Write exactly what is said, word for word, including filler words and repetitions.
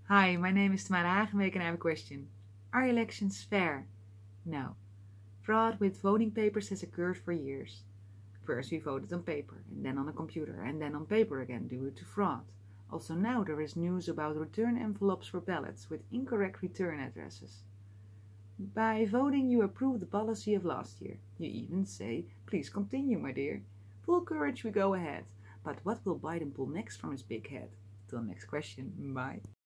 Hi, my name is Tamara Hagenbeek and I have a question. Are elections fair? No. Fraud with voting papers has occurred for years. First we voted on paper, and then on a computer, and then on paper again due to fraud. Also now there is news about return envelopes for ballots with incorrect return addresses. By voting you approve the policy of last year. You even say, please continue, my dear. Full courage we go ahead. But what will Biden pull next from his big head? Till next question, bye.